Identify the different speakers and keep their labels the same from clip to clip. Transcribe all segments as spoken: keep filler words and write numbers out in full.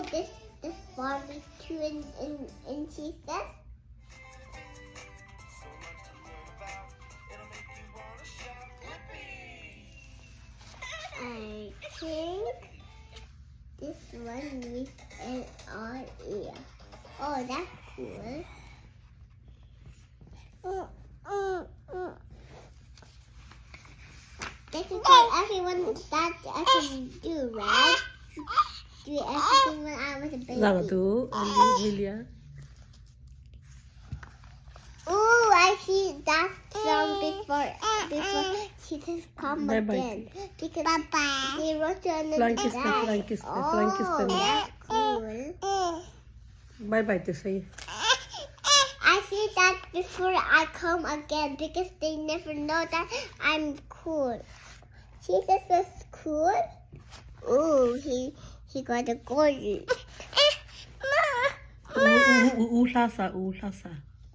Speaker 1: this this Barbie too in in in Jesus. I think this one with an R ear. Oh, that's cool. Mm, mm, mm. This is what everyone that I can do, right? Do everything when I was a baby.
Speaker 2: Lang tu, Melea.
Speaker 1: Oh, I see that song before before she just come
Speaker 2: Bye
Speaker 1: again.
Speaker 2: bye.
Speaker 1: Because Bye. They wrote to another
Speaker 2: Flankies na,
Speaker 1: guy.
Speaker 2: flankies na,
Speaker 1: Oh,
Speaker 2: flankies na.
Speaker 1: that's cool.
Speaker 2: Bye bye to say.
Speaker 1: I see that before I come again because they never know that I'm cool. Jesus is cool. Oh, he he got a gold.
Speaker 2: Uhlasa, uhlasa.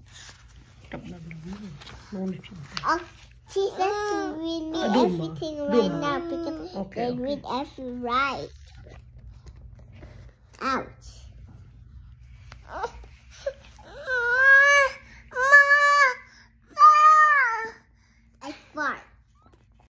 Speaker 1: Oh, Jesus read me everything right now because
Speaker 2: Okay,
Speaker 1: they read every right. Ouch.